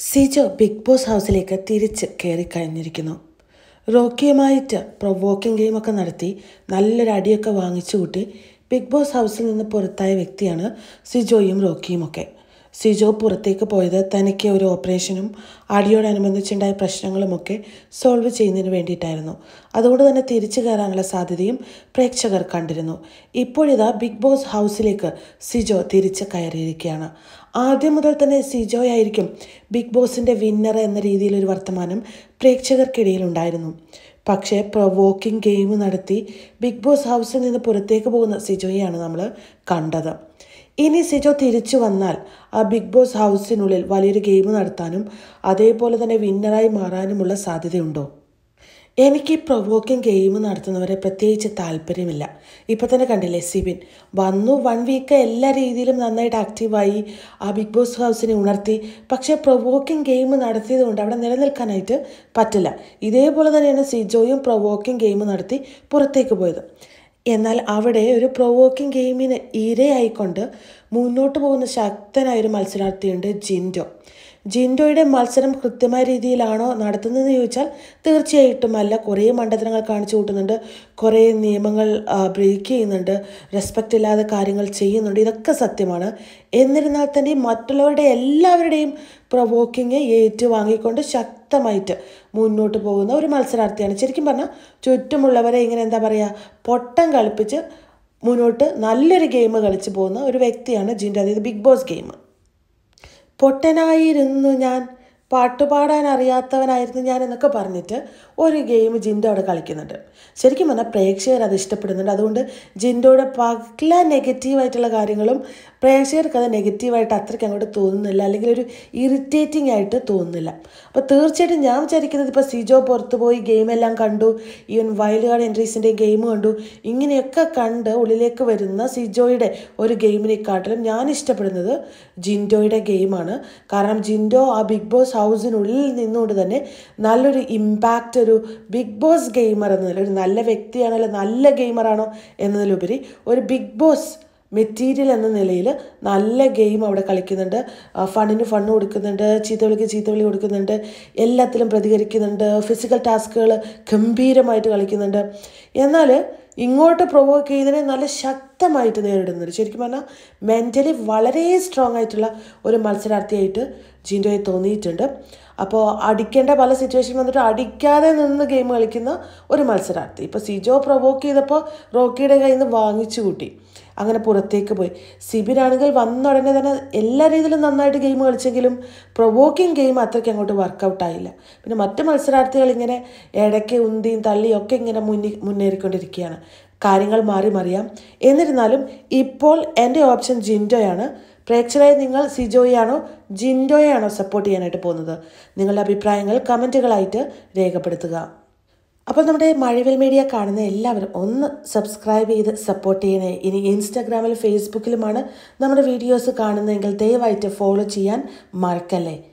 Sijo big boss ഹൗസിലേക്ക് തിരിച്ച് കയറിക്കഴിഞ്ഞിരിക്കുന്നു. റോക്കിയുമായിട്ട് provoking ഗെയിമൊക്കെ നടത്തി നല്ലൊരു അടിയൊക്കെ വാങ്ങിച്ചു കൂട്ടി ബിഗ് ബോസ് ഹൗസിൽ നിന്ന് പുറത്തായ വ്യക്തിയാണ് സിജോയും റോക്കിയുമൊക്കെ. സിജോ പുറത്തേക്ക് പോയത് തനിക്ക് ഒരു ഓപ്പറേഷനും അടിയോടനുബന്ധിച്ചുണ്ടായ പ്രശ്നങ്ങളുമൊക്കെ സോൾവ് ചെയ്യുന്നതിന് വേണ്ടിയിട്ടായിരുന്നു. അതുകൊണ്ട് തന്നെ തിരിച്ചു കയറാനുള്ള സാധ്യതയും പ്രേക്ഷകർ കണ്ടിരുന്നു. ഇപ്പോഴിതാ ബിഗ് ബോസ് ഹൗസിലേക്ക് സിജോ തിരിച്ച് കയറിയിരിക്കുകയാണ്. ആദ്യം മുതൽ തന്നെ സിജോയായിരിക്കും ബിഗ് ബോസിൻ്റെ വിന്നർ എന്ന രീതിയിലൊരു വർത്തമാനം പ്രേക്ഷകർക്കിടയിൽ ഉണ്ടായിരുന്നു. പക്ഷേ പ്രൊവോക്കിംഗ് ഗെയിം നടത്തി ബിഗ് ബോസ് ഹൗസിൽ നിന്ന് പുറത്തേക്ക് പോകുന്ന സിജോയെയാണ് നമ്മൾ കണ്ടത്. ഇനി സിജോ തിരിച്ചു വന്നാൽ ആ ബിഗ് ബോസ് ഹൗസിനുള്ളിൽ വലിയൊരു ഗെയിം നടത്താനും അതേപോലെ തന്നെ വിന്നറായി മാറാനുമുള്ള സാധ്യതയുണ്ടോ? എനിക്ക് പ്രൊവോക്കിംഗ് ഗെയിം നടത്തുന്നവരെ പ്രത്യേകിച്ച് താല്പര്യമില്ല. ഇപ്പം തന്നെ കണ്ടില്ലേ, സിബിൻ വന്നു 1 വീക്ക് എല്ലാ രീതിയിലും നന്നായിട്ട് ആക്റ്റീവായി ആ ബിഗ് ബോസ് ഹൗസിനെ ഉണർത്തി. പക്ഷേ പ്രൊവോക്കിംഗ് ഗെയിം നടത്തിയത് കൊണ്ട് അവിടെ നിലനിൽക്കാനായിട്ട് പറ്റില്ല. ഇതേപോലെ തന്നെയാണ് സിജോയും പ്രൊവോക്കിംഗ് ഗെയിം നടത്തി പുറത്തേക്ക് പോയത്. എന്നാൽ അവിടെ ഒരു പ്രൊവോക്കിംഗ് ഗെയിമിന് ഇരയായിക്കൊണ്ട് മുന്നോട്ട് പോകുന്ന ശക്തനായൊരു മത്സരാർത്ഥിയുണ്ട്, ജിൻഡോയുടെ മത്സരം കൃത്യമായ രീതിയിലാണോ നടത്തുന്നതെന്ന് ചോദിച്ചാൽ തീർച്ചയായിട്ടും അല്ല. കുറേ മണ്ടത്തരങ്ങൾ കാണിച്ചു കൂട്ടുന്നുണ്ട്, കുറേ നിയമങ്ങൾ ബ്രേക്ക് ചെയ്യുന്നുണ്ട്, റെസ്പെക്റ്റ് ഇല്ലാതെ കാര്യങ്ങൾ ചെയ്യുന്നുണ്ട്. ഇതൊക്കെ സത്യമാണ്. എന്നിരുന്നാൽ തന്നെ മറ്റുള്ളവരുടെ എല്ലാവരുടെയും പ്രൊവോക്കിങ് ഏറ്റുവാങ്ങിക്കൊണ്ട് ശക്തമായിട്ട് മുന്നോട്ട് പോകുന്ന ഒരു മത്സരാർത്ഥിയാണ്. ശരിക്കും പറഞ്ഞാൽ ചുറ്റുമുള്ളവരെ ഇങ്ങനെ എന്താ പറയുക, പൊട്ടം കളിപ്പിച്ച് മുന്നോട്ട് നല്ലൊരു ഗെയിം കളിച്ച് പോകുന്ന ഒരു വ്യക്തിയാണ് ജിൻഡോ. അതായത് ബിഗ് ബോസ് ഗെയിം. പൊട്ടനായിരുന്നു ഞാൻ, പാട്ടുപാടാൻ അറിയാത്തവനായിരുന്നു ഞാൻ എന്നൊക്കെ പറഞ്ഞിട്ട് ഒരു ഗെയിം ജിൻഡോ അവിടെ കളിക്കുന്നുണ്ട്. ശരിക്കും പറഞ്ഞാൽ പ്രേക്ഷകർ അത് ഇഷ്ടപ്പെടുന്നുണ്ട്. അതുകൊണ്ട് ജിൻഡോയുടെ പല നെഗറ്റീവായിട്ടുള്ള കാര്യങ്ങളും പ്രേക്ഷകർക്ക് അത് നെഗറ്റീവായിട്ട് അത്രയ്ക്ക് അങ്ങോട്ട് തോന്നുന്നില്ല, അല്ലെങ്കിൽ ഒരു ഇറിറ്റേറ്റിംഗ് ആയിട്ട് തോന്നുന്നില്ല. അപ്പോൾ തീർച്ചയായിട്ടും ഞാൻ വിചാരിക്കുന്നത് ഇപ്പോൾ സിജോ പുറത്ത് പോയി ഗെയിമെല്ലാം കണ്ടു, ഈവൻ വൈൽഡ് കാർഡ് എൻട്രീസിൻ്റെ ഗെയിം കണ്ടു, ഇങ്ങനെയൊക്കെ കണ്ട് ഉള്ളിലേക്ക് വരുന്ന സിജോയുടെ ഒരു ഗെയിമിനെക്കാട്ടിലും ഞാൻ ഇഷ്ടപ്പെടുന്നത് ജിൻഡോയുടെ ഗെയിമാണ്. കാരണം ജിൻഡോ ആ ബിഗ് ബോസ് ഹൗസിനുള്ളിൽ നിന്നുകൊണ്ട് തന്നെ നല്ലൊരു ഇമ്പാക്റ്റ്, ഒരു ബിഗ് ബോസ് ഗെയിമർ എന്നതിൽ ഒരു നല്ല വ്യക്തിയാണല്ലോ, നല്ല ഗെയിമറാണോ എന്നതിലുപരി ഒരു ബിഗ് ബോസ് മെറ്റീരിയൽ എന്ന നിലയിൽ നല്ല ഗെയിം അവിടെ കളിക്കുന്നുണ്ട്. ഫണ്ണിന് ഫണ്ണ് കൊടുക്കുന്നുണ്ട്, ചീത്തവിളിക്ക് ചീത്തവിളി കൊടുക്കുന്നുണ്ട്, എല്ലാത്തിലും പ്രതികരിക്കുന്നുണ്ട്, ഫിസിക്കൽ ടാസ്കുകൾ ഗംഭീരമായിട്ട് കളിക്കുന്നുണ്ട്. എന്നാൽ ഇങ്ങോട്ട് പ്രൊവോക്ക് ചെയ്തതിനെ നല്ല ശക്തമായിട്ട് നേരിടുന്നുണ്ട്. ശരിക്കും പറഞ്ഞാൽ മെൻ്റലി വളരെ സ്ട്രോങ് ആയിട്ടുള്ള ഒരു മത്സരാർത്ഥിയായിട്ട് ജിൻഡോയെ തോന്നിയിട്ടുണ്ട്. അപ്പോൾ അടിക്കേണ്ട പല സിറ്റുവേഷൻ വന്നിട്ട് അടിക്കാതെ നിന്ന് ഗെയിം കളിക്കുന്ന ഒരു മത്സരാർത്ഥി. ഇപ്പോൾ സിജോ പ്രൊവോക്ക് ചെയ്തപ്പോൾ റോക്കിയുടെ കയ്യിൽ നിന്ന് വാങ്ങിച്ചു കൂട്ടി, അങ്ങനെ പുറത്തേക്ക് പോയി. സിബിനാണെങ്കിൽ വന്ന ഉടനെ തന്നെ എല്ലാ രീതിയിലും നന്നായിട്ട് ഗെയിം കളിച്ചെങ്കിലും പ്രൊവോക്കിംഗ് ഗെയിം അത്രയ്ക്ക് അങ്ങോട്ട് വർക്കൗട്ടായില്ല. പിന്നെ മറ്റ് മത്സരാർത്ഥികൾ ഇങ്ങനെ ഇടയ്ക്ക് ഉന്തിയും തള്ളിയും ഒക്കെ ഇങ്ങനെ മുന്നേറിക്കൊണ്ടിരിക്കുകയാണ്. കാര്യങ്ങൾ മാറി മറിയാം. എന്നിരുന്നാലും ഇപ്പോൾ എൻ്റെ ഓപ്ഷൻ ജിൻഡോയാണ്. പ്രേക്ഷകരായി നിങ്ങൾ സിജോയാണോ ജിൻഡോയാണോ സപ്പോർട്ട് ചെയ്യാനായിട്ട് പോകുന്നത്? നിങ്ങളുടെ അഭിപ്രായങ്ങൾ കമൻറ്റുകളായിട്ട് രേഖപ്പെടുത്തുക. അപ്പോൾ നമ്മുടെ മഴവിൽ മീഡിയ കാണുന്ന എല്ലാവരും ഒന്ന് സബ്സ്ക്രൈബ് ചെയ്ത് സപ്പോർട്ട് ചെയ്യണേ. ഇനി ഇൻസ്റ്റാഗ്രാമിലും ഫേസ്ബുക്കിലുമാണ് നമ്മുടെ വീഡിയോസ് കാണുന്നതെങ്കിൽ ദയവായിട്ട് ഫോളോ ചെയ്യാൻ മറക്കല്ലേ.